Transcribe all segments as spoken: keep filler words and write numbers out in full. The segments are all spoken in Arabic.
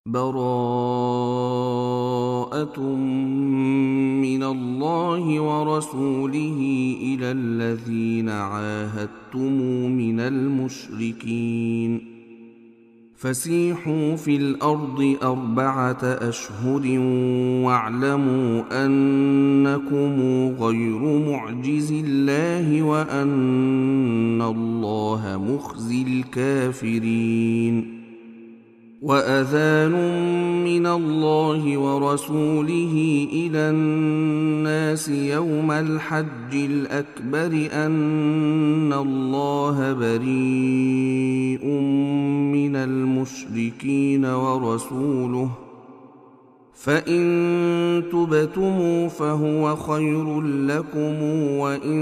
براءة من الله ورسوله إلى الذين عاهدتم من المشركين فسيحوا في الأرض أربعة أشهر واعلموا أنكم غير معجز الله وأن الله مخزي الكافرين وأذان من الله ورسوله إلى الناس يوم الحج الأكبر أن الله بريء من المشركين ورسوله فإن تبتم فهو خير لكم وإن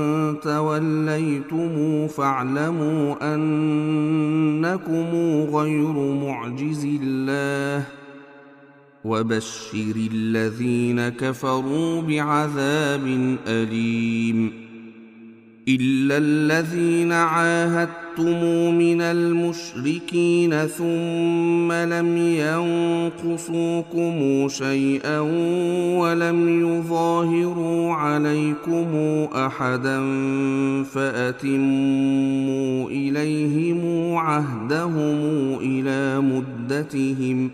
توليتم فاعلموا أنكم غير معجز الله وبشر الذين كفروا بعذاب أليم إلا الذين عاهدتم من المشركين ثم لم ينقصوكم شيئا ولم يظاهروا عليكم أحدا فأتموا إليهم عهدهم إلى مدتهم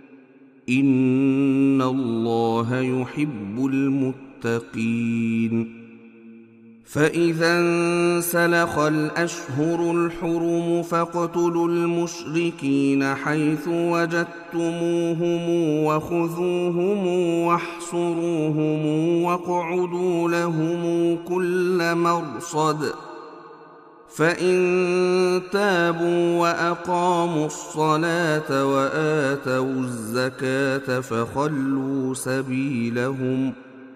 إن الله يحب المتقين فإذا انسلخ الأشهر الحرم فاقتلوا المشركين حيث وجدتموهم وخذوهم واحصروهم واقعدوا لهم كل مرصد فإن تابوا وأقاموا الصلاة وآتوا الزكاة فخلوا سبيلهم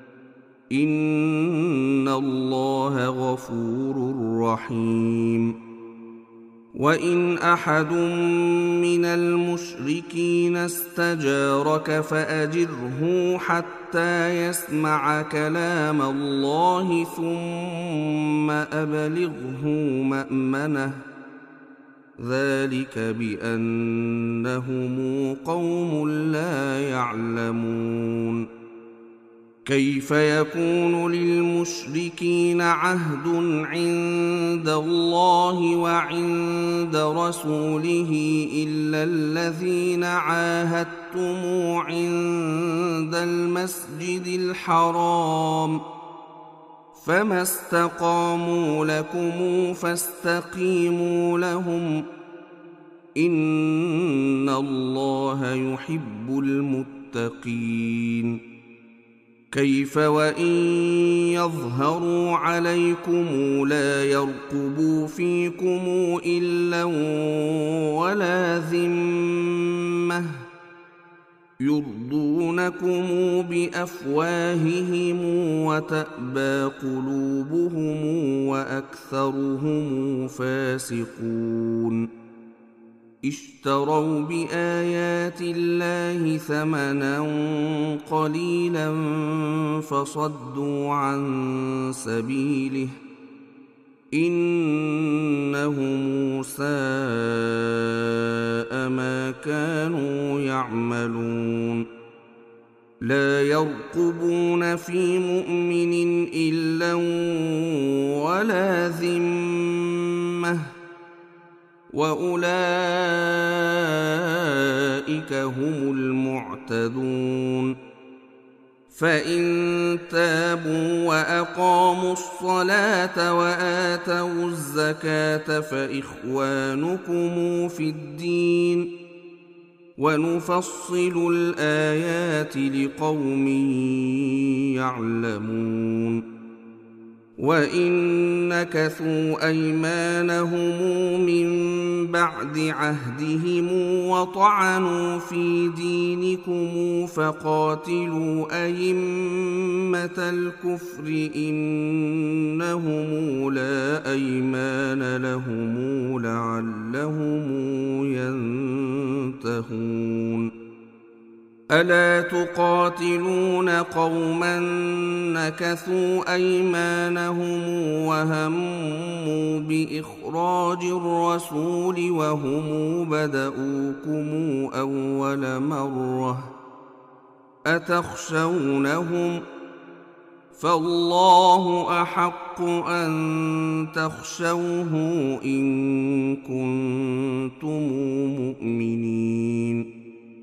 إن الله غفور رحيم وإن أحد من المشركين استجارك فأجره حتى يسمع كلام الله ثم أبلغه مأمنه ذلك بأنهم قوم لا يعلمون كيف يكون للمشركين عهد عند الله وعند رسوله إلا الذين عاهدتم عند المسجد الحرام فما استقاموا لكم فاستقيموا لهم إن الله يحب المتقين كيف وإن يظهروا عليكم لا يرقبوا فيكم إلا ولا ذمة يرضونكم بأفواههم وتأبى قلوبهم وأكثرهم فاسقون اشتروا بآيات الله ثمنا قليلا فصدوا عن سبيله إنهم ساء ما كانوا يعملون لا يرقبون في مؤمن إلا ولا ذمة وأولئك هم المعتدون فإن تابوا وأقاموا الصلاة وآتوا الزكاة فإخوانكم في الدين ونفصل الآيات لقوم يعلمون وإن نكثوا أيمانهم من بعد عهدهم وطعنوا في دينكم فقاتلوا أئمة الكفر إنهم لا أيمان لهم لعلهم ينتهون ألا تقاتلون قوما نكثوا أيمانهم وهموا بإخراج الرسول وهم بدؤوكم أول مرة أتخشونهم فالله أحق أن تخشوه إن كنتم مؤمنين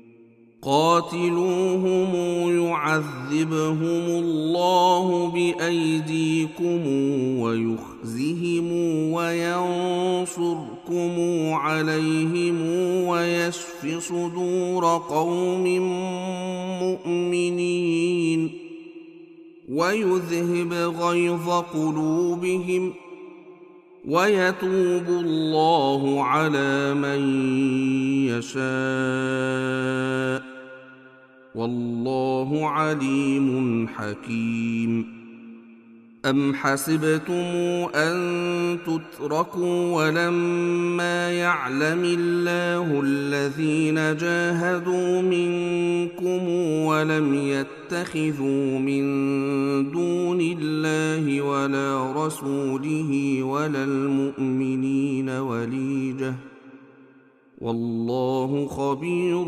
قاتلوهم يعذبهم الله بأيديكم ويخزهم وينصركم عليهم ويشف صدور قوم مؤمنين ويذهب غيظ قلوبهم ويتوب الله على من يشاء والله عليم حكيم أم حسبتم أن تتركوا ولما يعلم الله الذين جاهدوا منكم ولم يتخذوا من دون الله ولا رسوله ولا المؤمنين وليجة والله خبير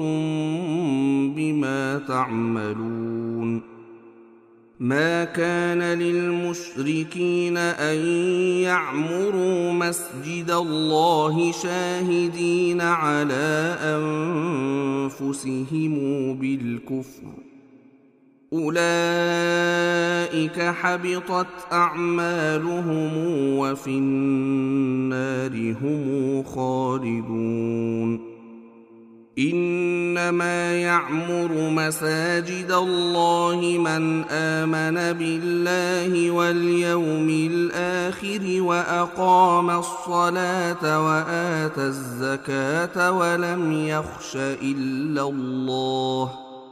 بما تعملون ما كان للمشركين أن يعمروا مسجد الله شاهدين على أنفسهم بالكفر أولئك حبطت أعمالهم وفي النار هم خالدون إنما يعمر مساجد الله من آمن بالله واليوم الآخر وأقام الصلاة وآتى الزكاة ولم يخش إلا الله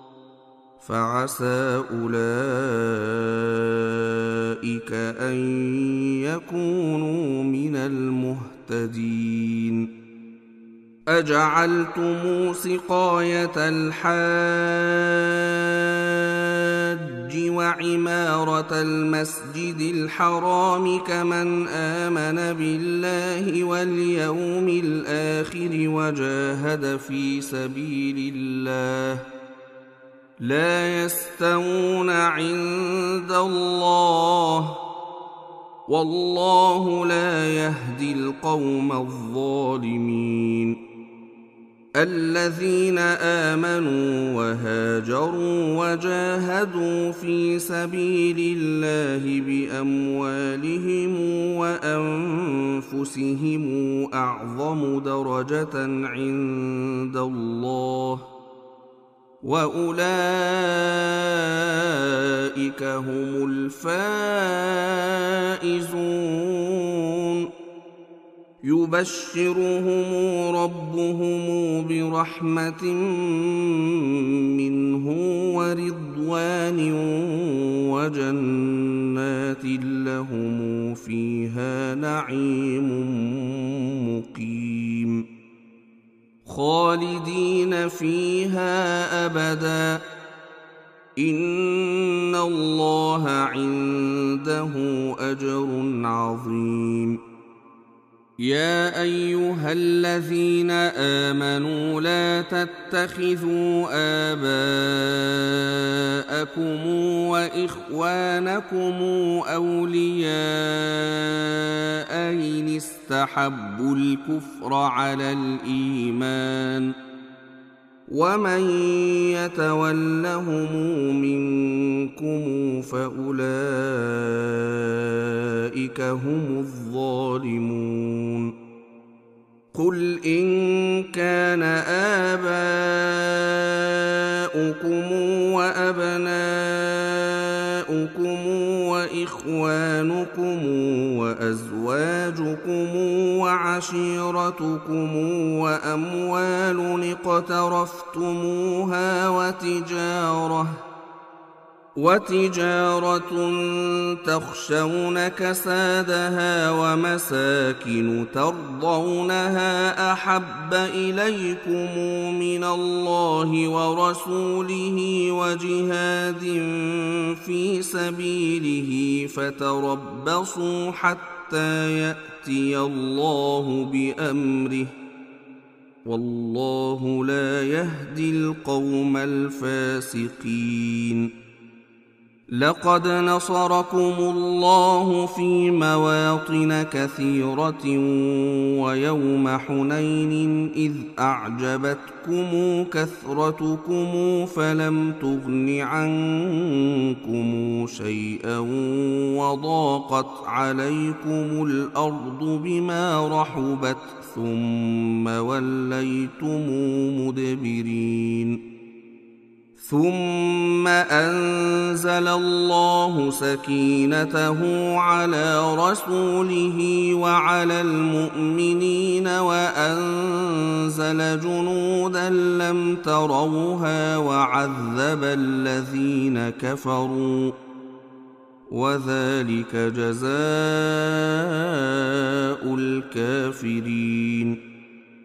فعسى أولئك أن يكونوا من المهتدين أجعلتم سقاية الحاج وعمارة المسجد الحرام كمن آمن بالله واليوم الآخر وجاهد في سبيل الله لا يستوون عند الله والله لا يهدي القوم الظالمين الذين آمنوا وهاجروا وجاهدوا في سبيل الله بأموالهم وأنفسهم أعظم درجة عند الله وأولئك هم الفائزون يبشرهم ربهم برحمة منه ورضوان وجنات لهم فيها نعيم مقيم خالدين فيها أبدا إن الله عنده أجر عظيم يا أيها الذين آمنوا لا تتخذوا آباءكم وإخوانكم أولياء إن استحبوا الكفر على الإيمان ومن يتولهم منكم فأولئك هم الظالمون قل إن كان آباؤكم وأبناؤكم وإخوانكم وأزواجكم وعشيرتكم وأموال اقترفتموها وتجارة وتجارة تخشون كسادها ومساكن ترضونها أحب إليكم من الله ورسوله وجهاد في سبيله فتربصوا حتى يأتي الله بأمره والله لا يهدي القوم الفاسقين. لقد نصركم الله في مواطن كثيرة ويوم حنين إذ أعجبتكم كثرتكم فلم تغن عنكم شيئا وضاقت عليكم الأرض بما رحبت ثم وليتم مدبرين. ثم أنزل الله سكينته على رسوله وعلى المؤمنين وأنزل جنودا لم تروها وعذب الذين كفروا وذلك جزاء الكافرين.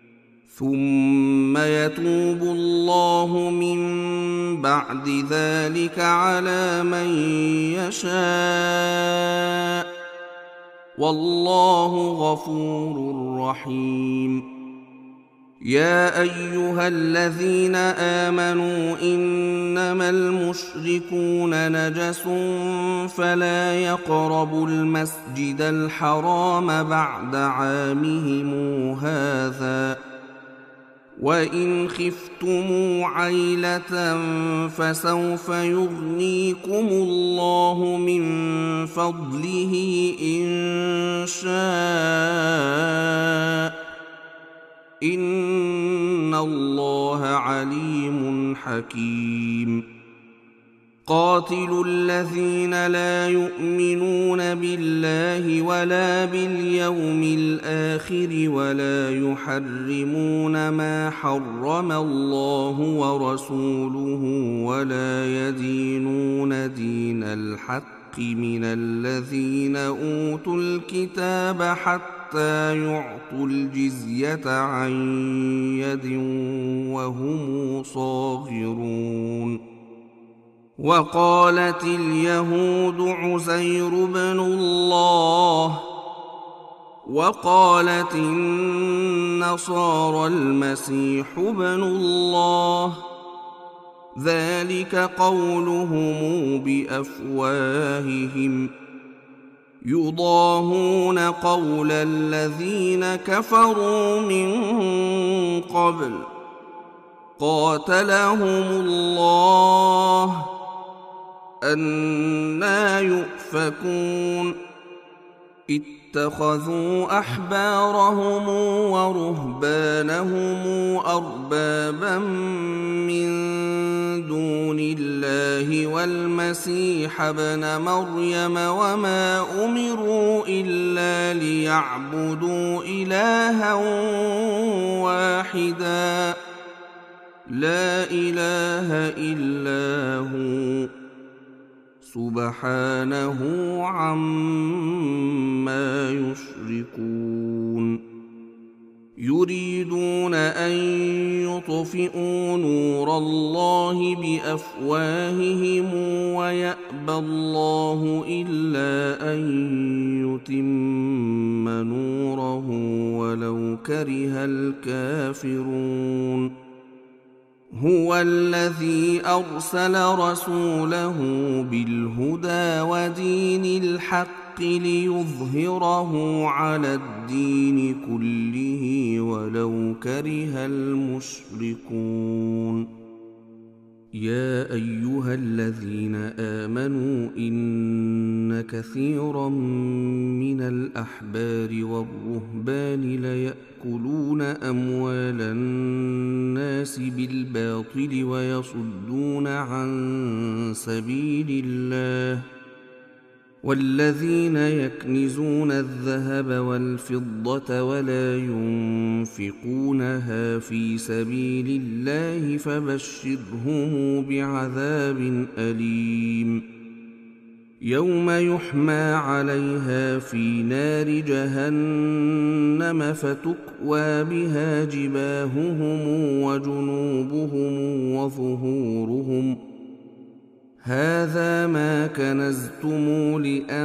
ثم يتوب الله من بعد ذلك على من يشاء والله غفور رحيم. يا أيها الذين آمنوا إنما المشركون نجس فلا يقربوا المسجد الحرام بعد عامهم هذا وإن خفتم عيلة فسوف يغنيكم الله من فضله إن شاء إن الله عليم حكيم. قاتلوا الذين لا يؤمنون بالله ولا باليوم الآخر ولا يحرمون ما حرم الله ورسوله ولا يدينون دين الحق من الذين أوتوا الكتاب حتى يعطوا الجزية عن يد وهم صاغرون. وقالت اليهود عزير بن الله وقالت النصارى المسيح بن الله ذلك قولهم بأفواههم يضاهون قول الذين كفروا من قبل قاتلهم الله أنى يؤفكون. اتخذوا أحبارهم ورهبانهم أربابا من دون الله والمسيح ابن مريم وما أمروا إلا ليعبدوا إلها واحدا لا إله إلا هو سبحانه عما يشركون. يريدون أن يطفئوا نور الله بأفواههم ويأبى الله إلا أن يتم نوره ولو كره الكافرون. هو الذي أرسل رسوله بالهدى ودين الحق ليظهره على الدين كله ولو كره المشركون. يا أيها الذين آمنوا إن كثيرا من الأحبار والرهبان ليأكلون أموال الناس بالباطل ويصدون عن سبيل الله والذين يكنزون الذهب والفضة ولا ينفقونها في سبيل الله فبشرهم بعذاب أليم يوم يحمى عليها في نار جهنم فتكوى بها جباههم وجنوبهم وظهورهم هذا ما كنزتم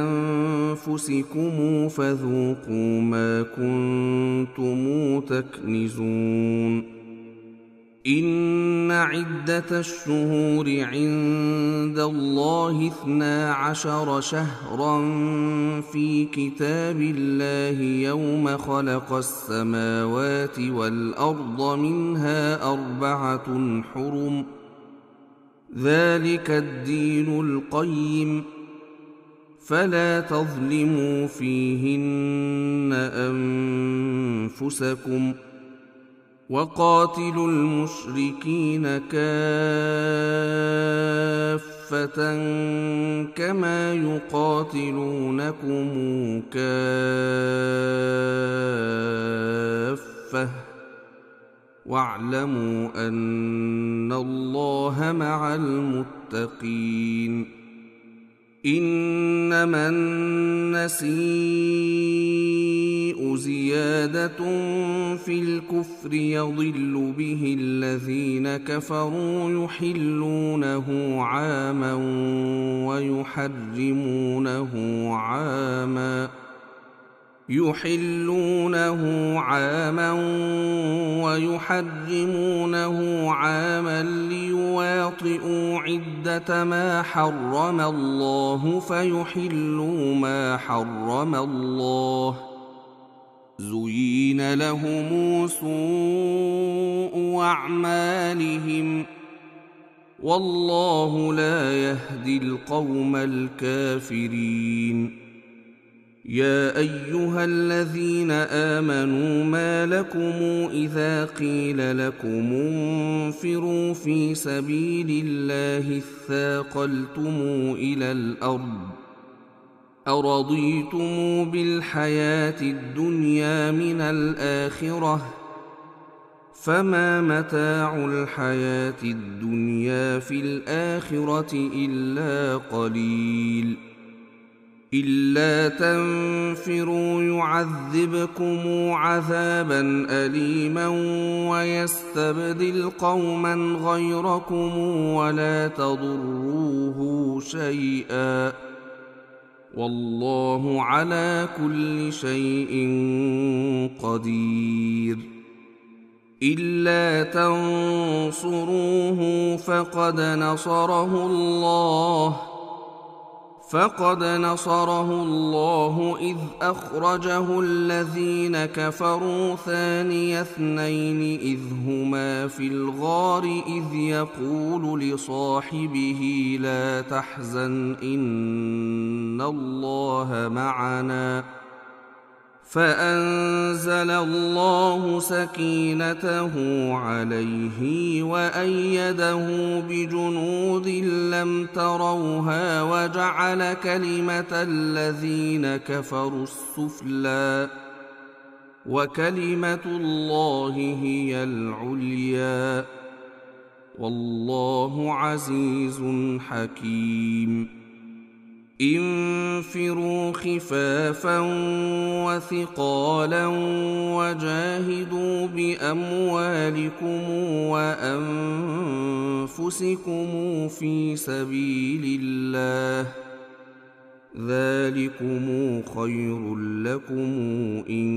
لأنفسكم فذوقوا ما كنتم تكنزون إن عدة الشهور عند الله اثنا عشر شهرا في كتاب الله يوم خلق السماوات والأرض منها أربعة حرم ذلك الدين القيم فلا تظلموا فيهن أنفسكم وقاتلوا المشركين كافة كما يقاتلونكم كافة واعلموا أن الله مع المتقين إنما النسيء زيادة في الكفر يضل به الذين كفروا يحلونه عاما ويحرمونه عاما يحلونه عاما ويحرمونه عاما ليواطئوا عدة ما حرم الله فيحلوا ما حرم الله زين لهم سوء أعمالهم والله لا يهدي القوم الكافرين يا أيها الذين آمنوا ما لكم إذا قيل لكم انفروا في سبيل الله اثاقلتم إلى الأرض أرضيتم بالحياة الدنيا من الآخرة فما متاع الحياة الدنيا في الآخرة إلا قليل إلا تنفروا يعذبكم عذابا أليما ويستبدل قوما غيركم ولا تضروه شيئا والله على كل شيء قدير إلا تنصروه فقد نصره الله فقد نصره الله إذ أخرجه الذين كفروا ثاني اثنين إذ هما في الغار إذ يقول لصاحبه لا تحزن إن الله معنا فأنزل الله سكينته عليه وأيده بجنود لم تروها وجعل كلمة الذين كفروا السفلى وكلمة الله هي العليا والله عزيز حكيم انفروا خفافا وثقالا وجاهدوا بأموالكم وأنفسكم في سبيل الله ذلكم خير لكم إن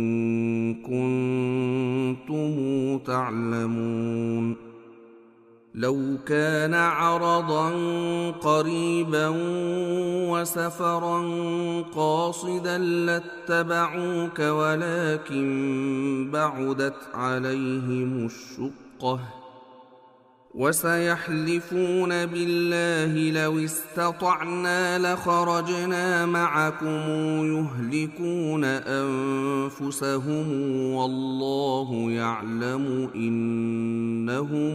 كنتم تعلمون لو كان عرضا قريبا وسفرا قاصدا لاتبعوك ولكن بعدت عليهم الشقة وسيحلفون بالله لو استطعنا لخرجنا معكم يهلكون أنفسهم والله يعلم إنهم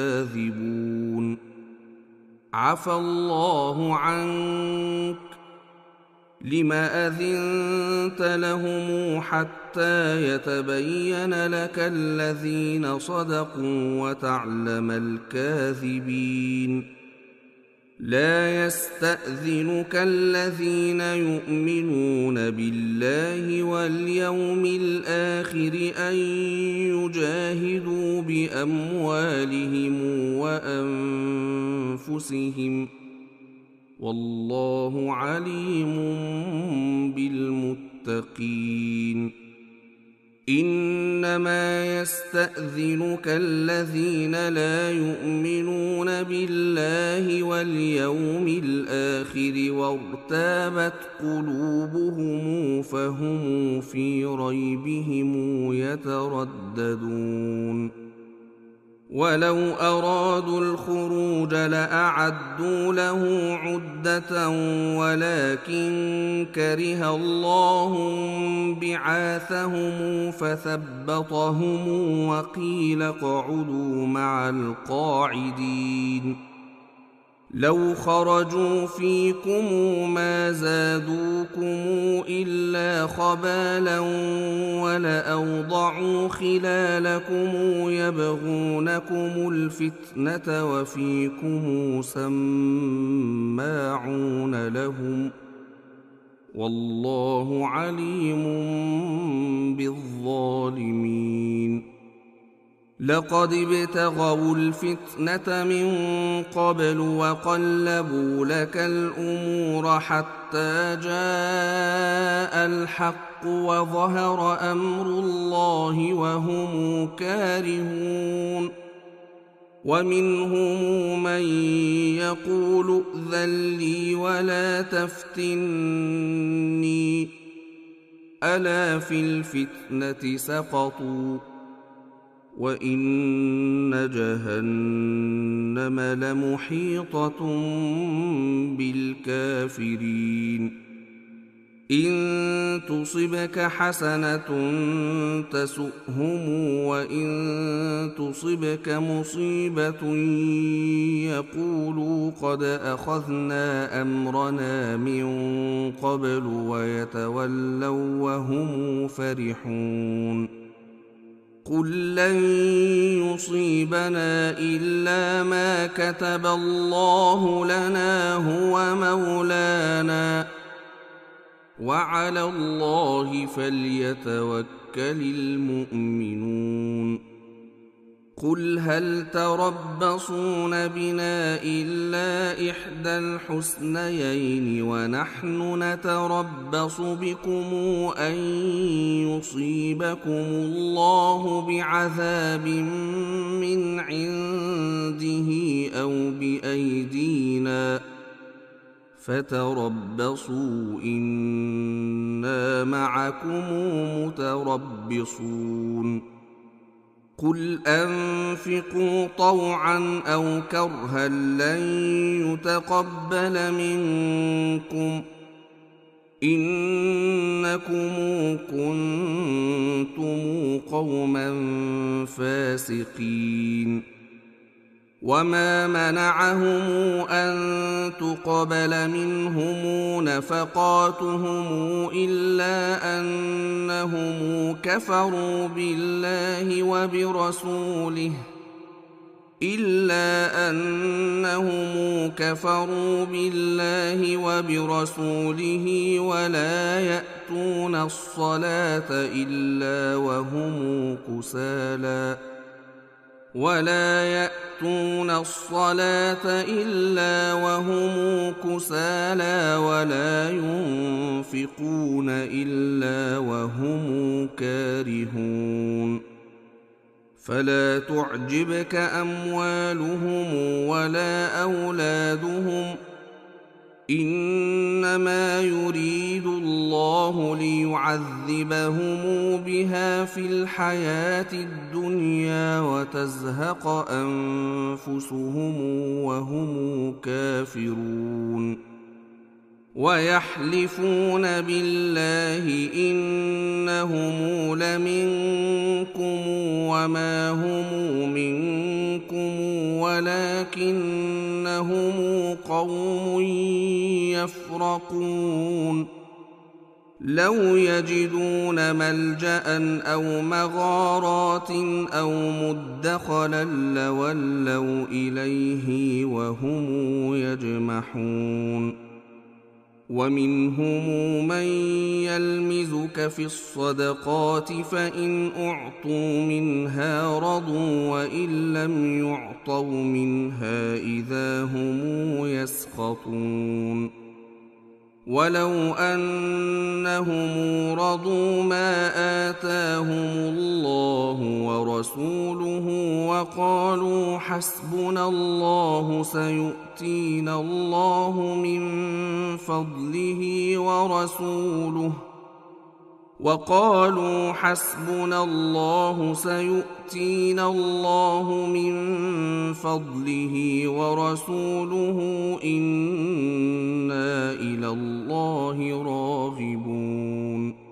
لكاذبون عفى الله عنك لم أذنت لهم حتى يتبين لك الذين صدقوا وتعلم الكاذبين لا يستأذنك الذين يؤمنون بالله واليوم الآخر أن يجاهدوا بأموالهم وأنفسهم والله عليم بالمتقين إنما يستأذنك الذين لا يؤمنون بالله واليوم الآخر وارتابت قلوبهم فهم في ريبهم يترددون ولو أرادوا الخروج لأعدوا له عدة ولكن كره الله بعاثهم فثبطهم وقيل اقعدوا مع القاعدين لو خرجوا فيكم ما زادوكم إلا خبالا ولأوضعوا خلالكم يبغونكم الفتنة وفيكم سماعون لهم والله عليم بالظالمين لقد ابتغوا الفتنة من قبل وقلبوا لك الأمور حتى جاء الحق وظهر أمر الله وهم كارهون ومنهم من يقول ائذن لي ولا تفتني ألا في الفتنة سقطوا وإن جهنم لمحيطة بالكافرين إن تصبك حسنة تسؤهم وإن تصبك مصيبة يقولوا قد أخذنا أمرنا من قبل ويتولوا وهم فرحون قل لن يصيبنا إلا ما كتب الله لنا هو مولانا وعلى الله فليتوكل المؤمنون قل هل تربصون بنا إلا إحدى الحسنيين ونحن نتربص بكم أن يصيبكم الله بعذاب من عنده أو بأيدينا فتربصوا إنا معكم متربصون قل أنفقوا طوعا أو كرها لن يتقبل منكم إنكم كنتم قوما فاسقين وما منعهم أن تقبل منهم نفقاتهم إلا أنهم كفروا بالله وبرسوله إلا أنهم كفروا بالله وبرسوله ولا يأتون الصلاة إلا وهم كسالى ولا يأتون الصلاة إلا وهم كسالى ولا ينفقون إلا وهم كارهون فلا تعجبك أموالهم ولا أولادهم إنما يريد الله ليعذبهم بها في الحياة الدنيا وتزهق أنفسهم وهم كافرون ويحلفون بالله إنهم لمنكم وما هم منكم ولكنهم قوم يفرقون لو يجدون ملجأ أو مغارات أو مدخلا لولوا إليه وهم يجمحون ومنهم من يلمزك في الصدقات فإن أعطوا منها رضوا وإن لم يعطوا منها إذا هم يسخطون ولو أنهم رضوا ما آتاهم الله ورسوله وقالوا حسبنا الله سيؤتينا الله من فضله ورسوله وقالوا حسبنا الله سيؤتينا الله من فضله ورسوله إنا إلى الله راغبون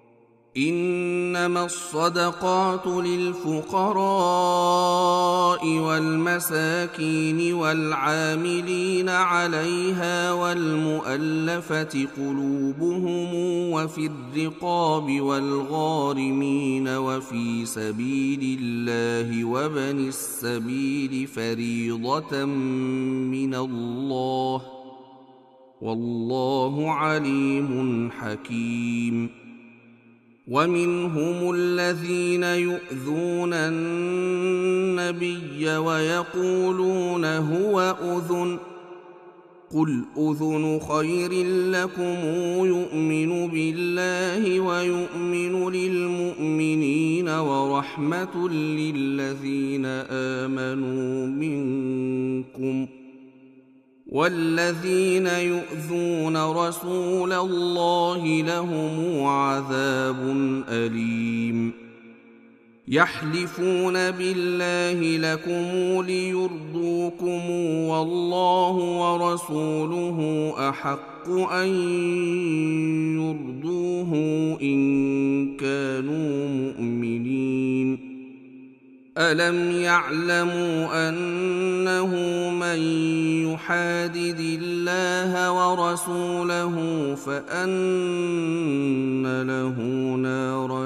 إنما الصدقات للفقراء والمساكين والعاملين عليها والمؤلفة قلوبهم وفي الرقاب والغارمين وفي سبيل الله وابن السبيل فريضة من الله والله عليم حكيم ومنهم الذين يؤذون النبي ويقولون هو أذن قل أذن خير لكم يؤمن بالله ويؤمن للمؤمنين ورحمة للذين آمنوا منكم والذين يؤذون رسول الله لهم عذاب أليم يحلفون بالله لكم ليرضوكم والله ورسوله أحق أن يرضوه إن كانوا مؤمنين ألم يعلموا أنه من يحادد الله ورسوله فأن له نار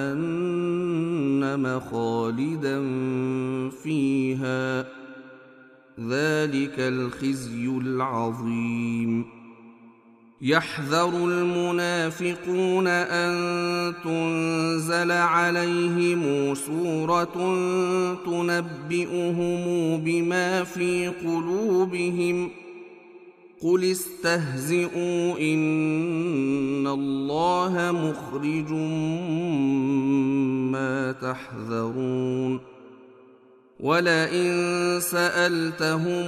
جهنم خالدا فيها ذلك الخزي العظيم يحذر المنافقون أن تنزل عليهم سورة تنبئهم بما في قلوبهم قل استهزئوا إن الله مخرج ما تحذرون ولئن سألتهم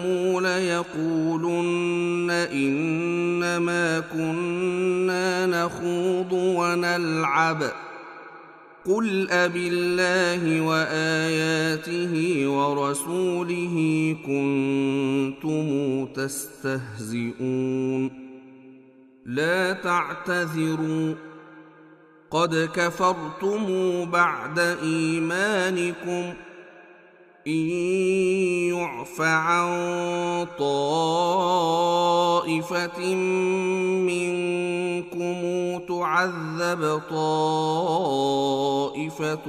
ليقولن إنما كنا نخوض ونلعب قل أبالله وآياته ورسوله كنتم تستهزئون لا تعتذروا قد كفرتم بعد إيمانكم إن يعف عن طائفة منكم تعذب طائفة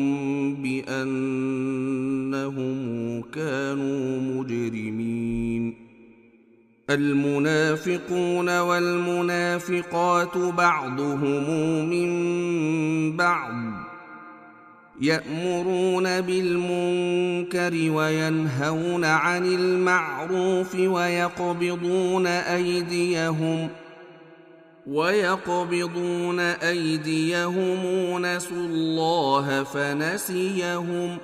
بأنهم كانوا مجرمين المنافقون والمنافقات بعضهم من بعض يأمرون بالمنكر وينهون عن المعروف ويقبضون أيديهم ويقبضون أيديهم نسوا الله فنسيهم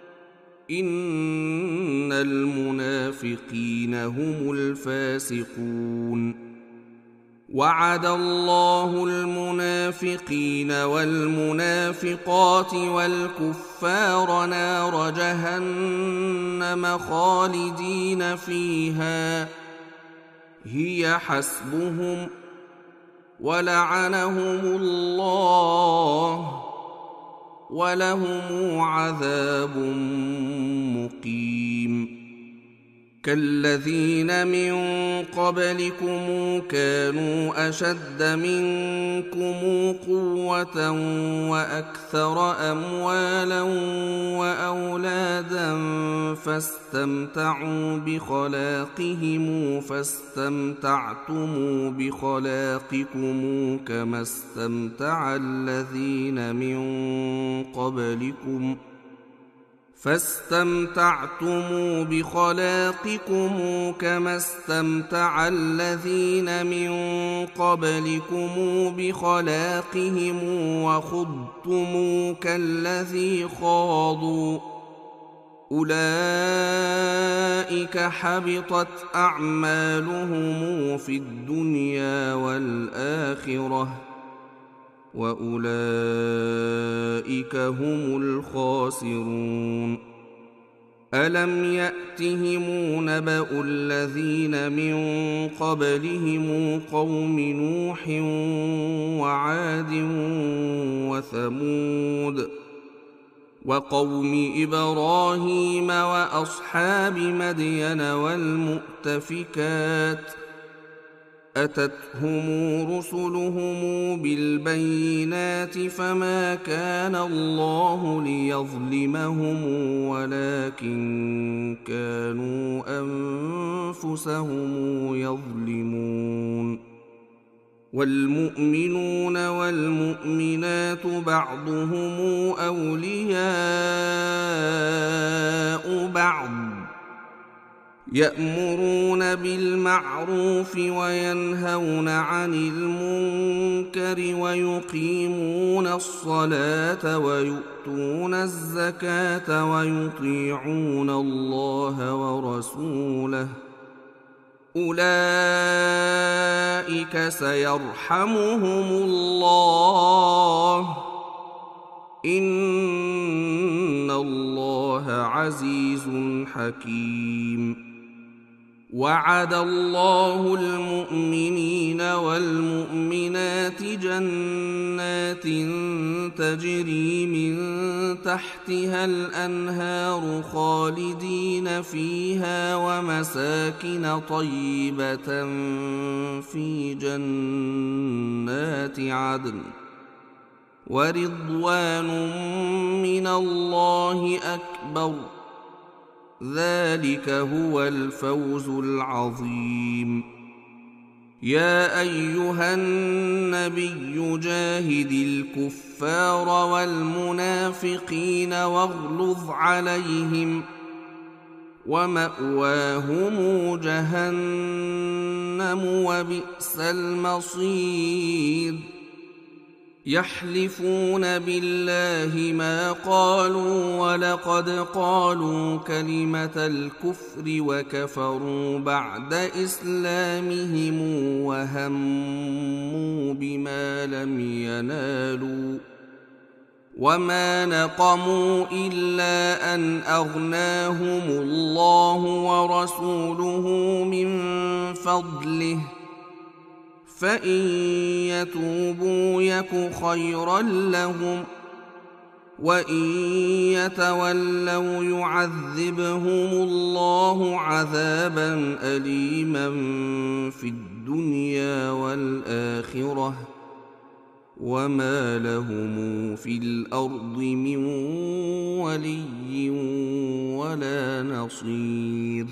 إن المنافقين هم الفاسقون وعد الله المنافقين والمنافقات والكفار نار جهنم خالدين فيها هي حسبهم ولعنهم الله ولهم عذاب مقيم كالذين من قبلكم كانوا أشد منكم قوة وأكثر أموالا وأولادا فاستمتعوا بخلاقهم فاستمتعتم بخلاقكم كما استمتع الذين من قبلكم فاستمتعتم بخلاقكم كما استمتع الذين من قبلكم بخلاقهم وخضتم كالذي خاضوا أولئك حبطت أعمالهم في الدنيا والآخرة وأولئك هم الخاسرون ألم يأتهم نبأ الذين من قبلهم قوم نوح وعاد وثمود وقوم إبراهيم وأصحاب مدين والمؤتفكات أتتهم رسلهم بالبينات فما كان الله ليظلمهم ولكن كانوا أنفسهم يظلمون والمؤمنون والمؤمنات بعضهم أولياء بعض يأمرون بالمعروف وينهون عن المنكر ويقيمون الصلاة ويؤتون الزكاة ويطيعون الله ورسوله أولئك سيرحمهم الله إن الله عزيز حكيم وعد الله المؤمنين والمؤمنات جنات تجري من تحتها الأنهار خالدين فيها ومساكن طيبة في جنات عدن ورضوان من الله أكبر ذلك هو الفوز العظيم يا أيها النبي جاهد الكفار والمنافقين واغلظ عليهم ومأواهم جهنم وبئس المصير يحلفون بالله ما قالوا ولقد قالوا كلمة الكفر وكفروا بعد إسلامهم وهموا بما لم ينالوا وما نقموا إلا أن أغناهم الله ورسوله من فضله فإن يتوبوا يك خيرا لهم وإن يتولوا يعذبهم الله عذابا أليما في الدنيا والآخرة وما لهم في الأرض من ولي ولا نصير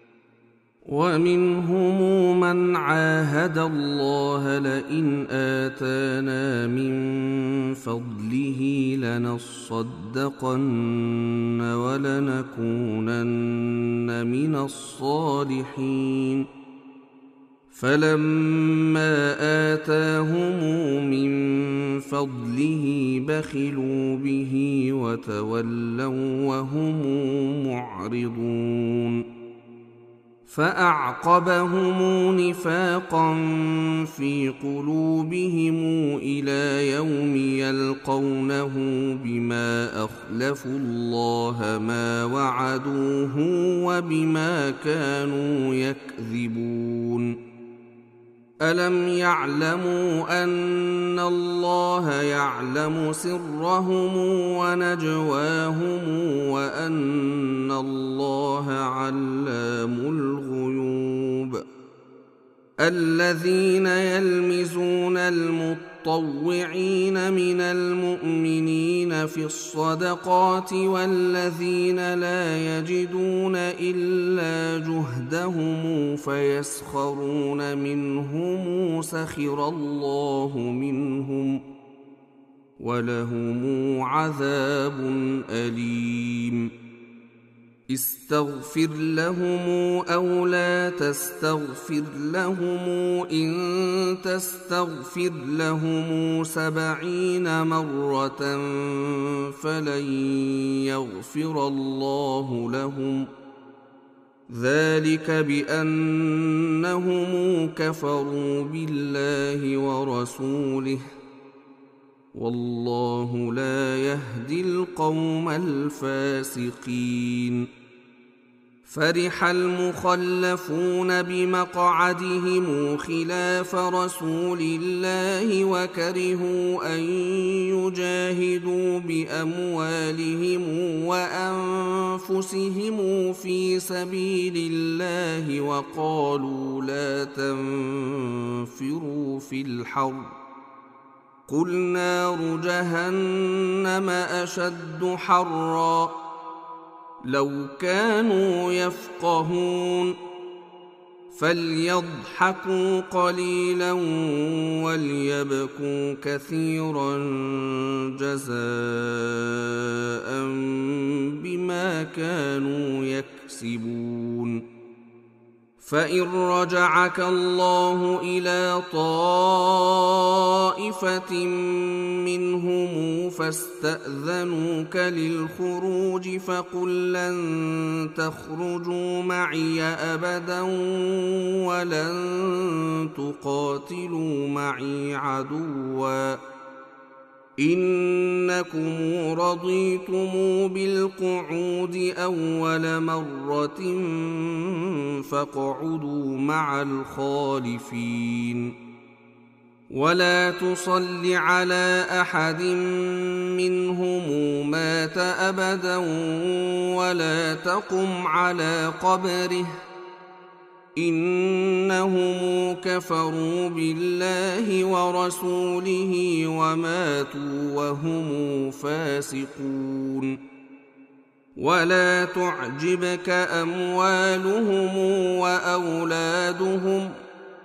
ومنهم من عاهد الله لئن آتانا من فضله لنصدقن ولنكونن من الصالحين فلما آتاهم من فضله بخلوا به وتولوا وهم معرضون فأعقبهم نفاقا في قلوبهم إلى يوم يلقونه بما أخلفوا الله ما وعدوه وبما كانوا يكذبون ألم يعلموا أن الله يعلم سرهم ونجواهم وأن الله علام الغيوب الذين يلمزون المطوعين من المؤمنين في الصدقات والذين لا يجدون إلا جهدهم فيسخرون منهم سخر الله منهم ولهم عذاب أليم استغفر لهم أو لا تستغفر لهم إن تستغفر لهم سبعين مرة فلن يغفر الله لهم ذلك بأنهم كفروا بالله ورسوله والله لا يهدي القوم الفاسقين فرح المخلفون بمقعدهم خلاف رسول الله وكرهوا أن يجاهدوا بأموالهم وأنفسهم في سبيل الله وقالوا لا تنفروا في الحر قل نار جهنم أشد حرا لو كانوا يفقهون فليضحكوا قليلا وليبكوا كثيرا جزاء بما كانوا يكسبون فإن رجعك الله إلى طائفة منهم فاستأذنوك للخروج فقل لن تخرجوا معي أبدا ولن تقاتلوا معي عدوا إنكم رضيتم بالقعود أول مرة فاقعدوا مع الخالفين ولا تصل على أحد منهم مات أبدا ولا تقم على قبره إنهم كفروا بالله ورسوله وماتوا وهم فاسقون ولا تعجبك أموالهم وأولادهم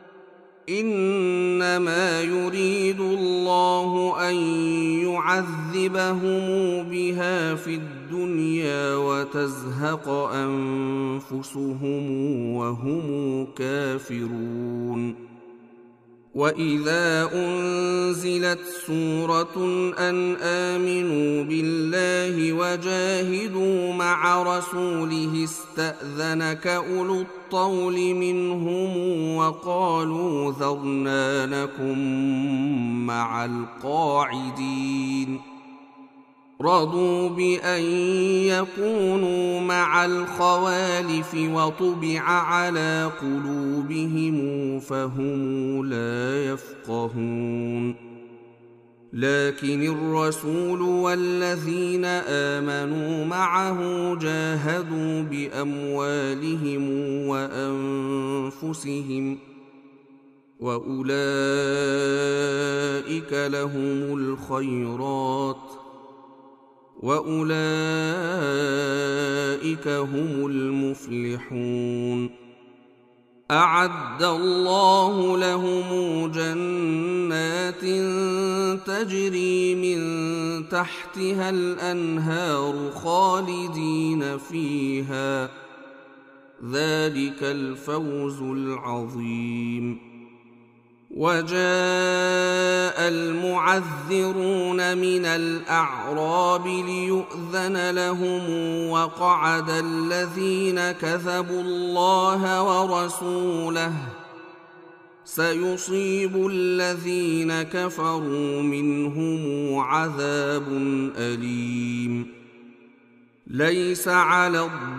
إنما يريد الله أن يعذبهم بها في الدنيا وتزهق أنفسهم وهم كافرون وإذا أنزلت سورة أن آمنوا بالله وجاهدوا مع رسوله استأذنك أولو الطول منهم وقالوا ذرنا نكن مع القاعدين رضوا بأن يكونوا مع الخوالف وطبع على قلوبهم فهم لا يفقهون لكن الرسول والذين آمنوا معه جاهدوا بأموالهم وأنفسهم وأولئك لهم الخيرات وأولئك هم المفلحون أعد الله لهم جنات تجري من تحتها الأنهار خالدين فيها ذلك الفوز العظيم وجاء المعذرون من الأعراب ليؤذن لهم وقعد الذين كذبوا الله ورسوله سيصيب الذين كفروا منهم عذاب أليم ليس على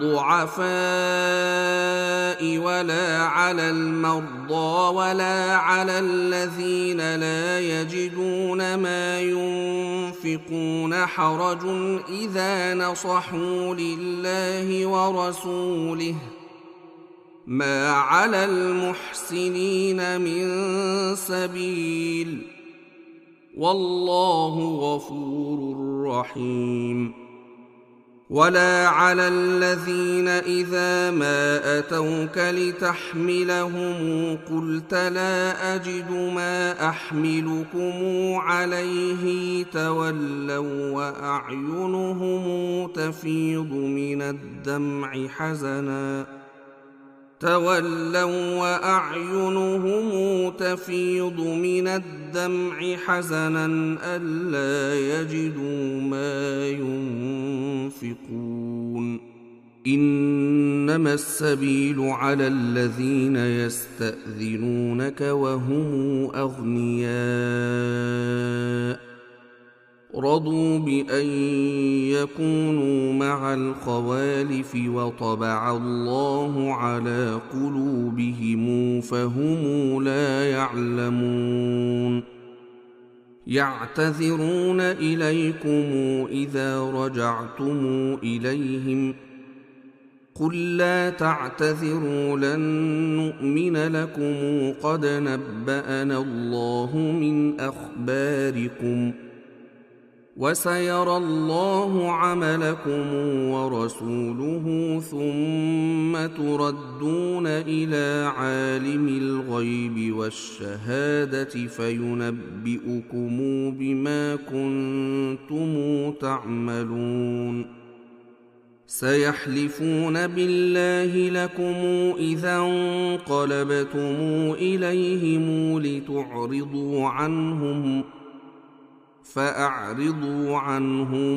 الضعفاء ولا على المرضى ولا على الذين لا يجدون ما ينفقون حرج إذا نصحوا لله ورسوله، ما على المحسنين من سبيل، والله غفور رحيم. ولا على الذين إذا ما أتوك لتحملهم قلت لا أجد ما أحملكم عليه تولوا وأعينهم تفيض من الدمع حزنا تولوا وأعينهم تفيض من الدمع حزنا ألا يجدوا ما ينفقون. إنما السبيل على الذين يستأذنونك وهم أغنياء رضوا بأن يكونوا مع الخوالف وطبع الله على قلوبهم فهم لا يعلمون. يعتذرون إليكم إذا رجعتم إليهم قل لا تعتذروا لن نؤمن لكم قد نبأنا الله من أخباركم وسيرى الله عملكم ورسوله ثم تردون إلى عالم الغيب والشهادة فينبئكم بما كنتم تعملون. سيحلفون بالله لكم إذا انقلبتم إليهم لتعرضوا عنهم فأعرضوا عنهم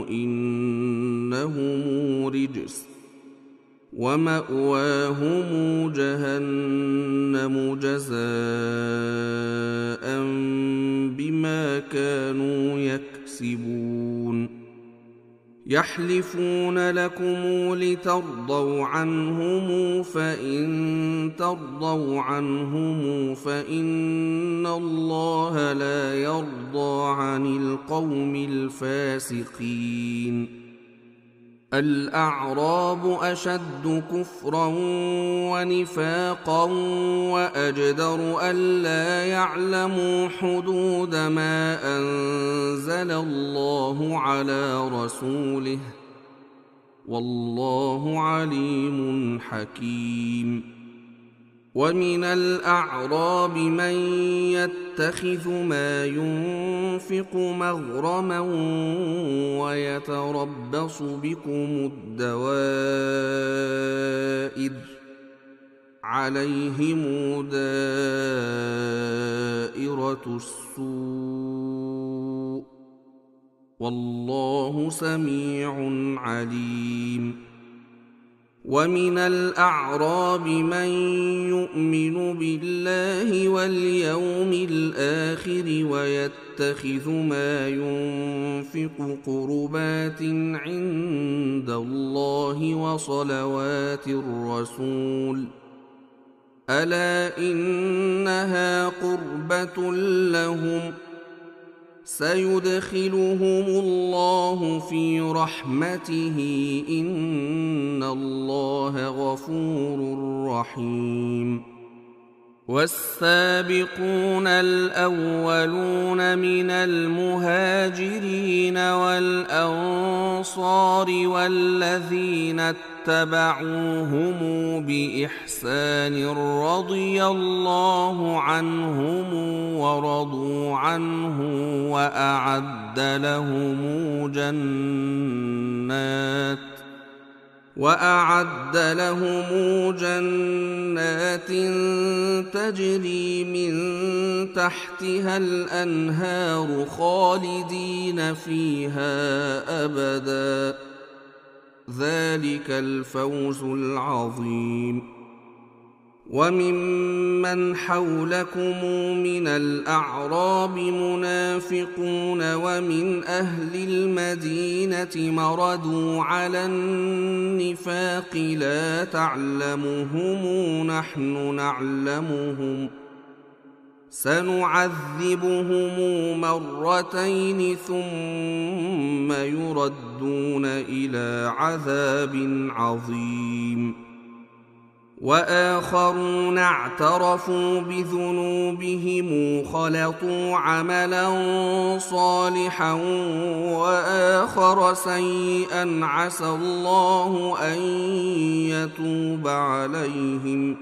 إنهم رجس ومأواهم جهنم جزاء بما كانوا يكسبون. يحلفون لكم لترضوا عنهم فإن ترضوا عنهم فإن الله لا يرضى عن القوم الفاسقين. الأعراب أشد كفرا ونفاقا وأجدر ألا يعلموا حدود ما أنزل الله على رسوله والله عليم حكيم. ومن الأعراب من يتخذ ما ينفق مغرما ويتربص بكم الدوائر عليهم دائرة السوء والله سميع عليم. ومن الأعراب من يؤمن بالله واليوم الآخر ويتخذ ما ينفق قربات عند الله وصلوات الرسول ألا إنها قربة لهم سيدخلهم الله في رحمته إن الله غفور رحيم. والسابقون الأولون من المهاجرين والأنصار والذين اتبعوهم بإحسان رضي الله عنهم ورضوا عنه وأعد لهم جنات وأعد لهم جنات تجري من تحتها الأنهار خالدين فيها أبدا ذلك الفوز العظيم. وممن حولكم من الأعراب منافقون ومن أهل المدينة مردوا على النفاق لا تعلمهم نحن نعلمهم سنعذبهم مرتين ثم يردون إلى عذاب عظيم وآخرون اعترفوا بذنوبهم خلطوا عملا صالحا وآخر سيئا عسى الله أن يتوب عليهم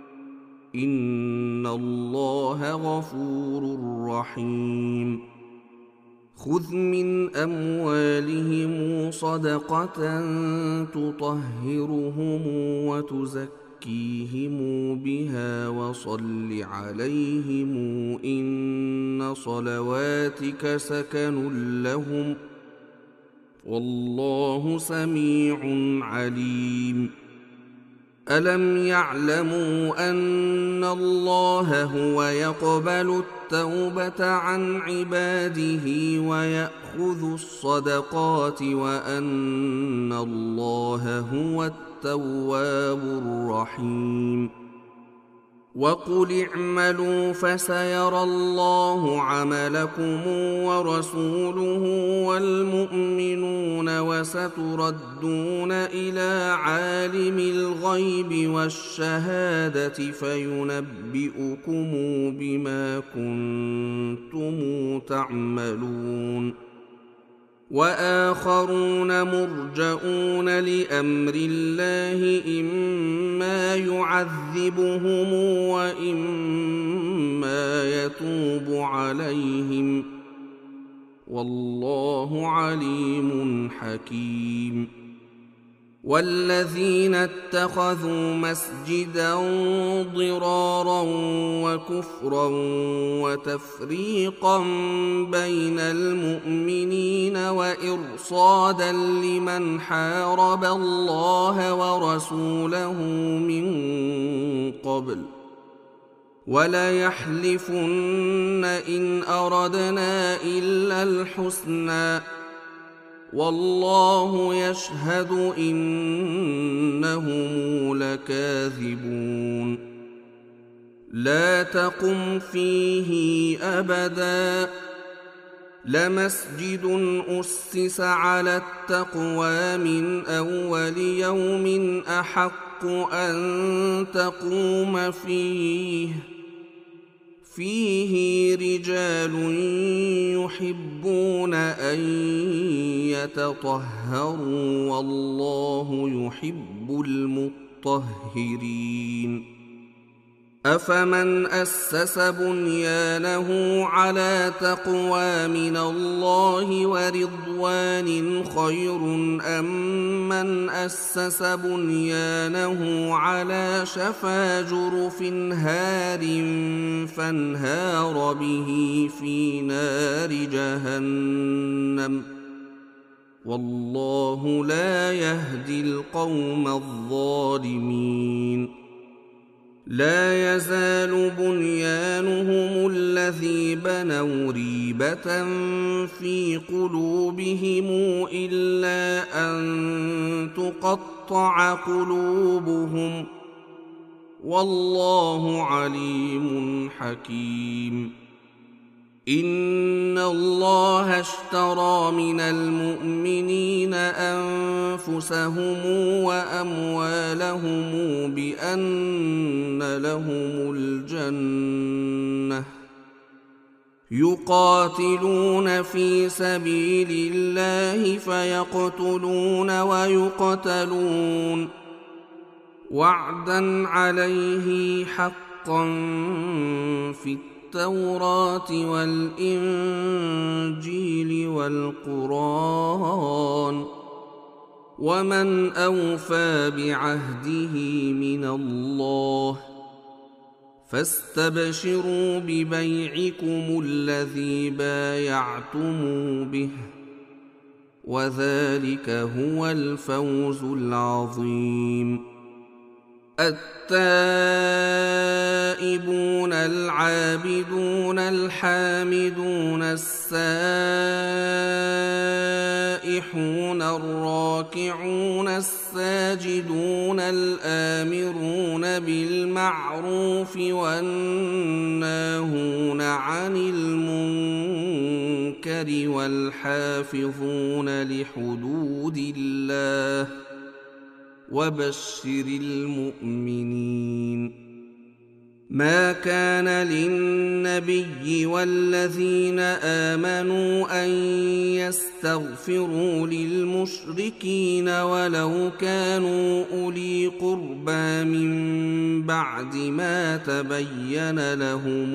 إن الله غفور رحيم خذ من أموالهم صدقة تطهرهم وتزكيهم بها وصل عليهم إن صلواتك سكن لهم والله سميع عليم ألم يعلموا أن الله هو يقبل التوبة عن عباده ويأخذ الصدقات وأن الله هو التواب الرحيم وقل اعملوا فسيرى الله عملكم ورسوله والمؤمنون وستردون إلى عالم الغيب والشهادة فينبئكم بما كنتم تعملون وآخرون مرجؤون لأمر الله إما يعذبهم وإما يتوب عليهم والله عليم حكيم والذين اتخذوا مسجدا ضرارا وكفرا وتفريقا بين المؤمنين وإرصادا لمن حارب الله ورسوله من قبل وليحلفن إن أردنا إلا الحسنى والله يشهد إنهم لكاذبون لا تقم فيه أبدا لمسجد أسس على التقوى من أول يوم أحق أن تقوم فيه فيه رجال يحبون أن يتطهروا والله يحب المطهرين أفمن أسس بنيانه على تقوى من الله ورضوان خير أم من أسس بنيانه على شفا جرف هار فانهار به في نار جهنم والله لا يهدي القوم الظالمين لا يزال بنيانهم الذي بنوا ريبة في قلوبهم إلا أن تقطع قلوبهم والله عليم حكيم إن الله اشترى من المؤمنين أنفسهم وأموالهم بأن لهم الجنة يقاتلون في سبيل الله فيقتلون ويقتلون وعدا عليه حقا في التوراة والإنجيل والقرآن ومن أوفى بعهده من الله فاستبشروا ببيعكم الذي بايعتم به وذلك هو الفوز العظيم التائبون العابدون الحامدون السائحون الراكعون الساجدون الآمرون بالمعروف والناهون عن المنكر والحافظون لحدود الله وبشر المؤمنين. ما كان للنبي والذين آمنوا أن يستغفروا للمشركين ولو كانوا أولي قربى من بعد ما تبين لهم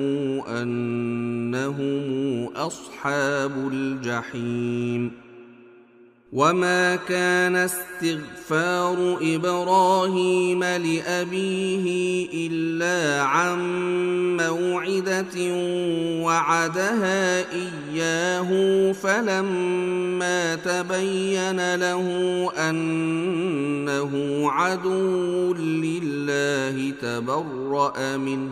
أنهم أصحاب الجحيم. وما كان استغفار إبراهيم لأبيه إلا عن موعدة وعدها إياه فلما تبين له أنه عدو لله تبرأ منه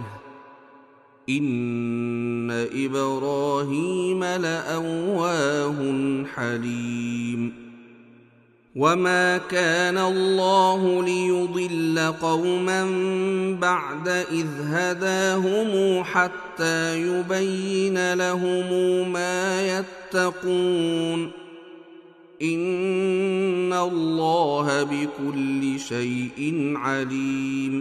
إن إبراهيم لأواه حليم. وما كان الله ليضل قوما بعد إذ هداهم حتى يبين لهم ما يتقون إن الله بكل شيء عليم.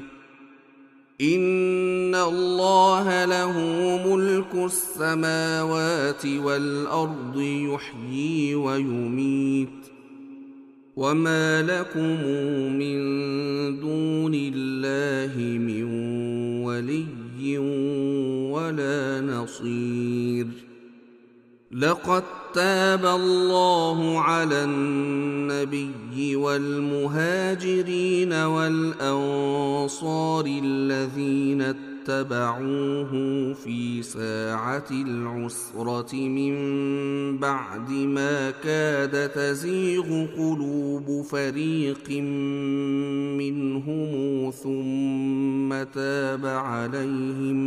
إن الله له ملك السماوات والأرض يحيي ويميت وما لكم من دون الله من ولي ولا نصير. لقد تاب الله على النبي والمهاجرين والأنصار الذين اتبعوه في ساعة العسرة من بعد ما كاد تزيغ قلوب فريق منهم ثم تاب عليهم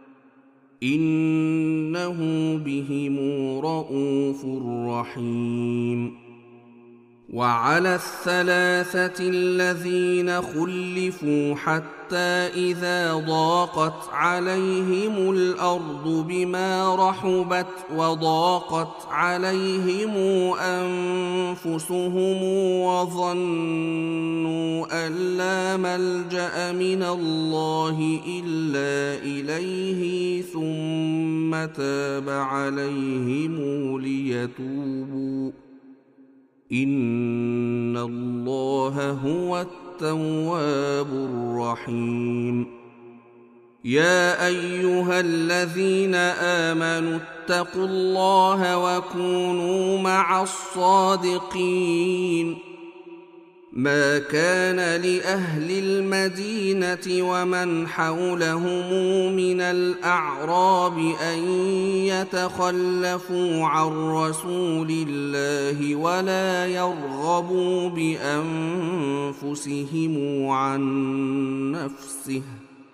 إنه بهم رءوف رحيم. وعلى الثلاثة الذين خلفوا حتى إذا ضاقت عليهم الأرض بما رحبت وضاقت عليهم أنفسهم وظنوا أن لا ملجأ من الله إلا إليه ثم تاب عليهم ليتوبوا إن الله هو التواب الرحيم. يا أيها الذين آمنوا اتقوا الله وكونوا مع الصادقين. ما كان لأهل المدينة ومن حولهم من الأعراب أن يتخلفوا عن رسول الله ولا يرغبوا بأنفسهم عن نفسه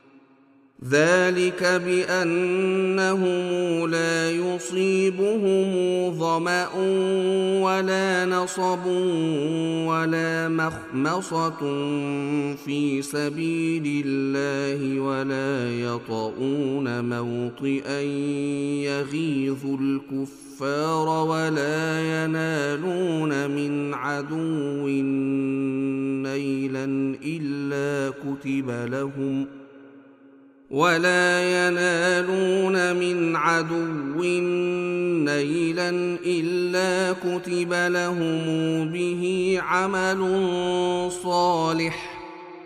ذلك بأنهم لا يصيبهم ظمأ ولا نصب ولا مخمصة في سبيل الله ولا يطؤون موطئا يغيظ الكفار ولا ينالون من عدو نيلا إلا كتب لهم ولا ينالون من عدو نيلا إلا كتب لهم به عمل صالح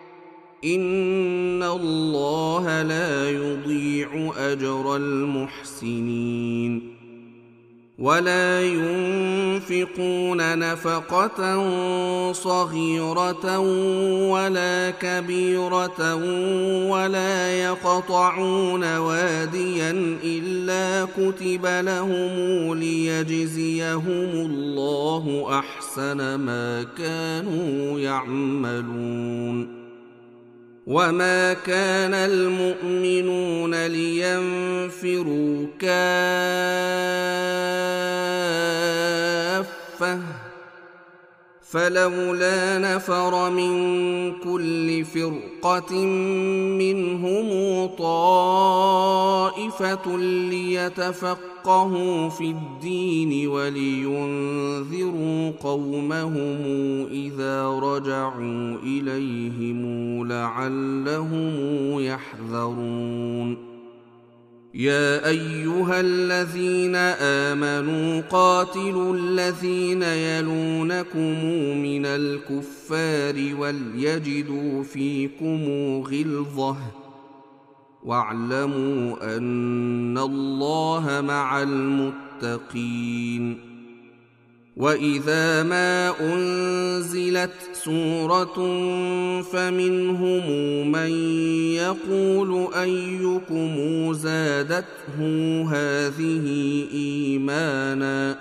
إن الله لا يضيع أجر المحسنين. ولا ينفقون نفقة صغيرة ولا كبيرة ولا يقطعون واديا إلا كتب لهم ليجزيهم الله أحسن ما كانوا يعملون. وما كان المؤمنون لينفروا كافة فلولا نفر من كل فرقة منهم طائفة ليتفقهوا في الدين ولينذروا قومهم إذا رجعوا إليهم لعلهم يحذرون يا أيها الذين آمنوا قاتلوا الذين يلونكم من الكفار وليجدوا فيكم غلظة واعلموا أن الله مع المتقين وإذا ما أنزلت سورة فمنهم من يقول أيكم زادته هذه إيمانا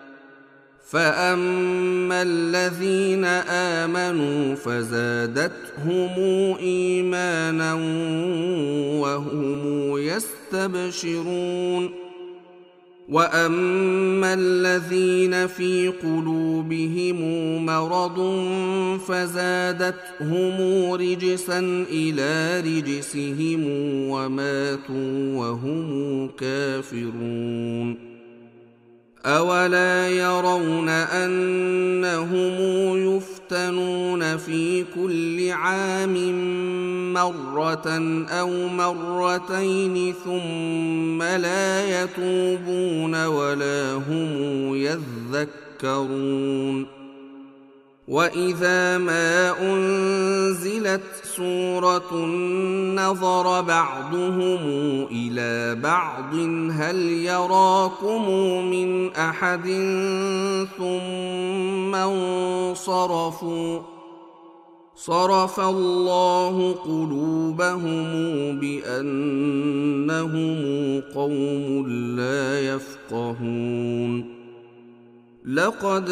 فأما الذين آمنوا فزادتهم إيمانا وهم يستبشرون وأما الذين في قلوبهم مرض فزادتهم رجسا إلى رجسهم وماتوا وهم كافرون أولا يرون أنهم يفتنون في كل عام مرة أو مرتين ثم لا يتوبون ولا هم يذكرون وإذا ما أنزلت سورة نظر بعضهم إلى بعض هل يراكم من أحد ثم انصرفوا صرف الله قلوبهم بأنهم قوم لا يفقهون لقد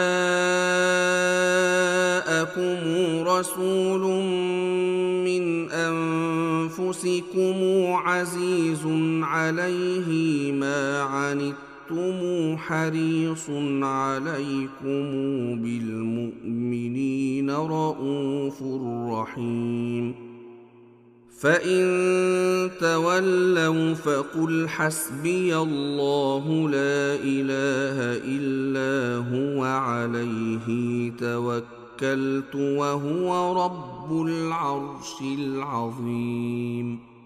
جاءكم رسول من أنفسكم عزيز عليه ما عنتم حريص عليكم بالمؤمنين رءوف رحيم فإن تولوا فقل حسبي الله لا إله إلا هو عليه توكلت وهو رب العرش العظيم